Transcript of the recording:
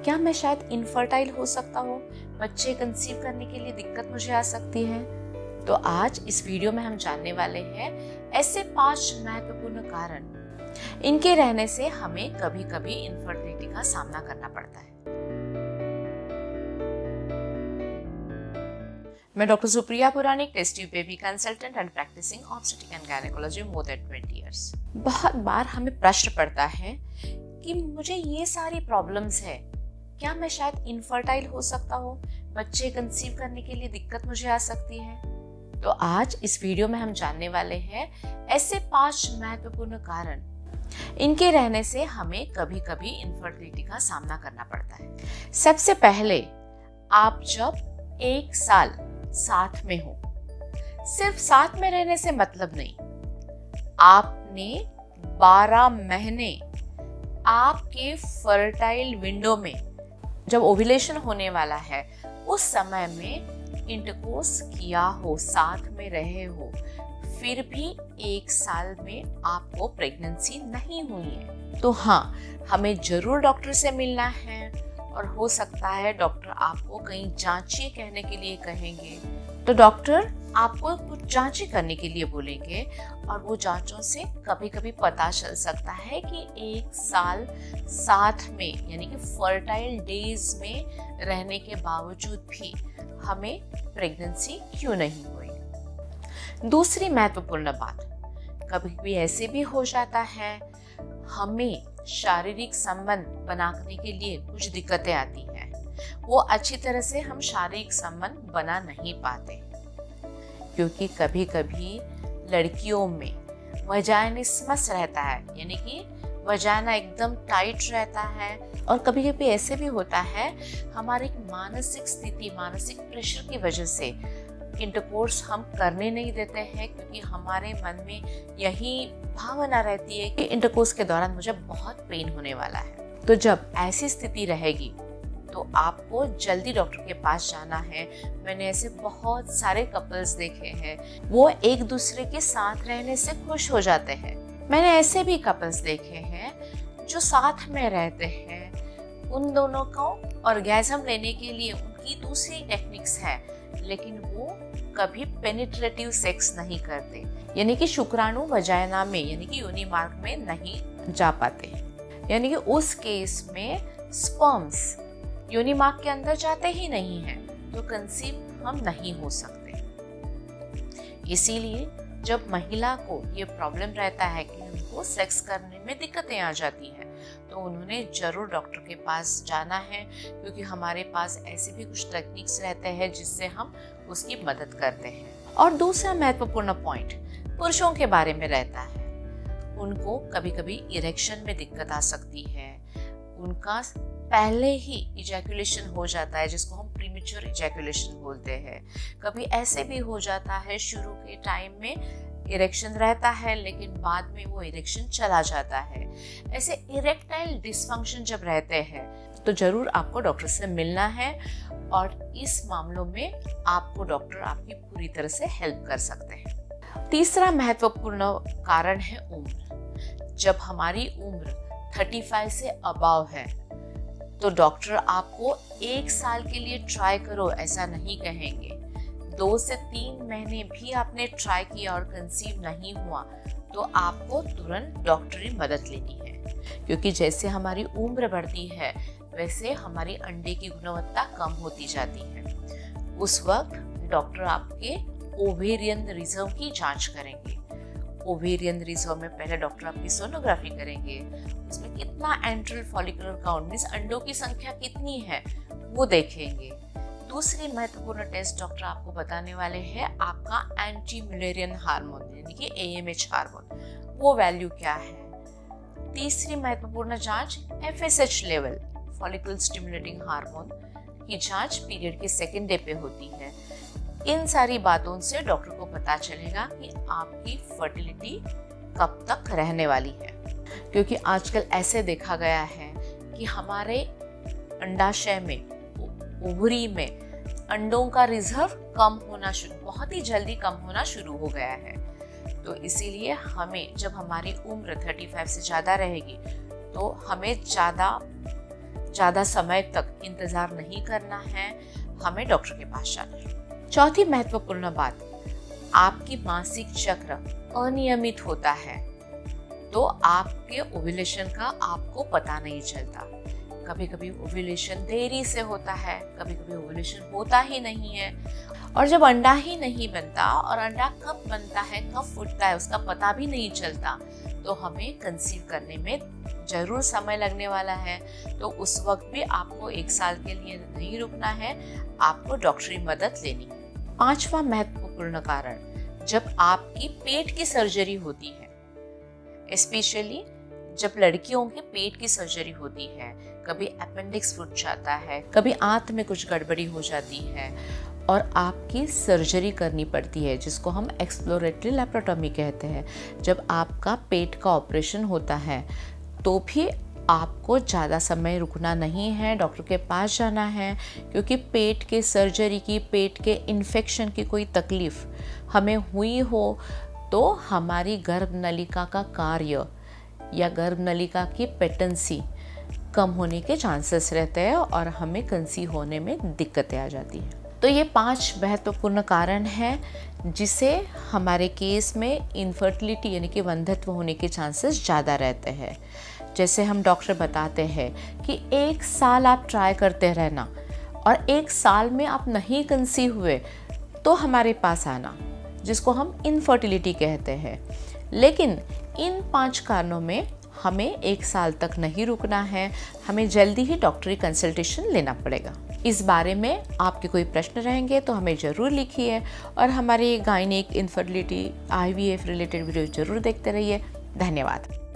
क्या मैं शायद इनफर्टाइल हो सकता हूँ? बच्चे कंसीव करने के लिए दिक्कत मुझे आ सकती है। तो आज इस वीडियो में हम जानने वाले हैं ऐसे 5 महत्वपूर्ण कारण, इनके रहने से हमें कभी कभी इनफर्टिलिटी का सामना करना पड़ता है। मैं doctor Supriya Puranik, test tube baby consultant and practicing obstetric and gynecology more than 20 years. बहुत बार हमें प्रश्न पड़ता है कि मुझे ये सारी प्रॉब्लम्स है, क्या मैं शायद इनफर्टाइल हो सकता हूँ? बच्चे कंसीव करने के लिए दिक्कत मुझे आ सकती है। तो आज इस वीडियो में हम जानने वाले हैं ऐसे 5 महत्वपूर्ण कारण, इनके रहने से हमें कभी कभी इनफर्टिलिटी का सामना करना पड़ता है। सबसे पहले, आप जब 1 साल साथ में हो, सिर्फ साथ में रहने से मतलब नहीं, आपने 12 महीने आपके फर्टाइल विंडो में, जब ओव्यूलेशन होने वाला है उस समय में इंटरकोर्स किया हो, साथ में रहे हो, फिर भी 1 साल में आपको प्रेगनेंसी नहीं हुई है, तो हाँ, हमें जरूर डॉक्टर से मिलना है। और हो सकता है डॉक्टर आपको कहीं जांचें कहने के लिए कहेंगे, तो डॉक्टर आपको कुछ जांचें करने के लिए बोलेंगे और वो जांचों से कभी कभी पता चल सकता है कि 1 साल साथ में, यानी कि फर्टाइल डेज में रहने के बावजूद भी हमें प्रेगनेंसी क्यों नहीं हुई। दूसरी महत्वपूर्ण बात, कभी भी ऐसे भी हो जाता है हमें शारीरिक संबंध बनाने के लिए कुछ दिक्कतें आती हैं, वो अच्छी तरह से हम शारीरिक संबंध बना नहीं पाते, क्योंकि कभी कभी लड़कियों में वजाइनिस्मस रहता है, यानी कि वजाना एकदम टाइट रहता है। और कभी कभी ऐसे भी होता है हमारी मानसिक स्थिति, मानसिक प्रेशर की वजह से इंटरकोर्स हम करने नहीं देते हैं, क्योंकि हमारे मन में यही भावना रहती है कि इंटरकोर्स के दौरान मुझे बहुत पेन होने वाला है। तो जब ऐसी स्थिति रहेगी तो आपको जल्दी डॉक्टर के पास जाना है। मैंने ऐसे बहुत सारे कपल्स देखे हैं, वो एक दूसरे के साथ रहने से खुश हो जाते हैं। मैंने ऐसे भी कपल्स देखे हैं जो साथ में रहते हैं, उन दोनों को ऑर्गेज़म लेने के लिए उनकी दूसरी टेक्निक्स है, लेकिन वो कभी पेनिट्रेटिव सेक्स नहीं करते, यानी कि शुक्राणु वजाइना में, यानी कि योनि मार्ग में नहीं जा पाते, यानी कि उस केस में स्पर्म्स योनि मार्ग के अंदर जाते ही नहीं हैं, तो कंसीव हम नहीं हो सकते। इसीलिए जब महिला को ये प्रॉब्लम रहता है कि उनको सेक्स करने में दिक्कतें आ जाती हैं, तो उन्होंने जरूर डॉक्टर के पास जाना है, क्योंकि हमारे पास ऐसे भी कुछ टेक्निक्स रहते हैं जिससे हम उसकी मदद करते हैं। और दूसरा महत्वपूर्ण पॉइंट पुरुषों के बारे में रहता है, उनको कभी कभी इरेक्शन में दिक्कत आ सकती है, उनका पहले ही इजैकुलेशन हो जाता है, जिसको हम प्रीमेच्योर इजैकुलेशन बोलते हैं। कभी ऐसे भी हो जाता है शुरू के टाइम में इरेक्शन रहता है, लेकिन बाद में वो इरेक्शन चला जाता है। ऐसे इरेक्टाइल डिसफंक्शन जब रहते हैं तो जरूर आपको डॉक्टर से मिलना है, और इस मामलों में आपको डॉक्टर आपकी पूरी तरह से हेल्प कर सकते हैं। तीसरा महत्वपूर्ण कारण है उम्र। जब हमारी उम्र 35 से अबव है तो डॉक्टर आपको 1 साल के लिए ट्राई करो ऐसा नहीं कहेंगे। 2 से 3 महीने भी आपने ट्राई किया और कंसीव नहीं हुआ तो आपको तुरंत डॉक्टरी मदद लेनी है, क्योंकि जैसे हमारी उम्र बढ़ती है वैसे हमारी अंडे की गुणवत्ता कम होती जाती है। उस वक्त डॉक्टर आपके ओवेरियन रिजर्व की जांच करेंगे। ओवेरियन रिजर्व में पहले डॉक्टर आपकी सोनोग्राफी करेंगे, उसमें कितना एंट्रल फॉलिकुलर काउंट, मींस अंडों की संख्या कितनी है, वो देखेंगे। दूसरी महत्वपूर्ण टेस्ट डॉक्टर आपको बताने वाले हैं आपका एंटी म्यूलेरियन हार्मोन, यानी कि AMH हार्मोन, वो वैल्यू क्या है। तीसरी महत्वपूर्ण जांच FSH level, follicle stimulating hormone की जांच पीरियड के 2nd डे पे होती है। इन सारी बातों से डॉक्टर को पता चलेगा कि आपकी फर्टिलिटी कब तक रहने वाली है, क्योंकि आजकल ऐसे देखा गया है कि हमारे अंडाशय में, ओवरी में अंडों का रिजर्व कम होना बहुत ही जल्दी कम होना शुरू हो गया है। तो इसीलिए हमें, जब हमारी उम्र 35 से ज़्यादा रहेगी तो हमें ज़्यादा ज़्यादा समय तक इंतज़ार नहीं करना है, हमें डॉक्टर के पास जाना है। चौथी महत्वपूर्ण बात, आपकी मासिक चक्र अनियमित होता है तो आपके ओव्यूलेशन का आपको पता नहीं चलता। कभी कभी ओव्यूलेशन देरी से होता है, कभी कभी ओव्यूलेशन होता ही नहीं है, और जब अंडा ही नहीं बनता और अंडा कब बनता है, कब फूटता है, उसका पता भी नहीं चलता, तो हमें कंसीव करने में ज़रूर समय लगने वाला है। तो उस वक्त भी आपको 1 साल के लिए नहीं रुकना है, आपको डॉक्टरी मदद लेनी है। पांचवा महत्वपूर्ण कारण, जब आपकी पेट की सर्जरी होती है, स्पेशली जब लड़कियों के पेट की सर्जरी होती है, कभी अपेंडिक्स फूट जाता है, कभी आंत में कुछ गड़बड़ी हो जाती है और आपकी सर्जरी करनी पड़ती है, जिसको हम एक्सप्लोरेटरी लैप्रोटॉमी कहते हैं। जब आपका पेट का ऑपरेशन होता है तो भी आपको ज़्यादा समय रुकना नहीं है, डॉक्टर के पास जाना है, क्योंकि पेट के सर्जरी की, पेट के इन्फेक्शन की कोई तकलीफ़ हमें हुई हो तो हमारी गर्भनलिका का कार्य या गर्भनलिका की पेटेंसी कम होने के चांसेस रहते हैं और हमें कंसीव होने में दिक्कतें आ जाती हैं। तो ये 5 महत्वपूर्ण कारण हैं जिसे हमारे केस में इनफर्टिलिटी यानी कि वंध्यत्व होने के चांसेस ज़्यादा रहते हैं। जैसे हम डॉक्टर बताते हैं कि 1 साल आप ट्राई करते रहना और 1 साल में आप नहीं कंसीव हुए तो हमारे पास आना, जिसको हम इनफर्टिलिटी कहते हैं। लेकिन इन 5 कारणों में हमें 1 साल तक नहीं रुकना है, हमें जल्दी ही डॉक्टरी कंसल्टेशन लेना पड़ेगा। इस बारे में आपके कोई प्रश्न रहेंगे तो हमें ज़रूर लिखिए और हमारे gynaec, infertility, IVF related video ज़रूर देखते रहिए। धन्यवाद।